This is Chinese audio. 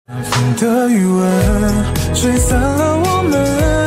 风的余温吹散了我们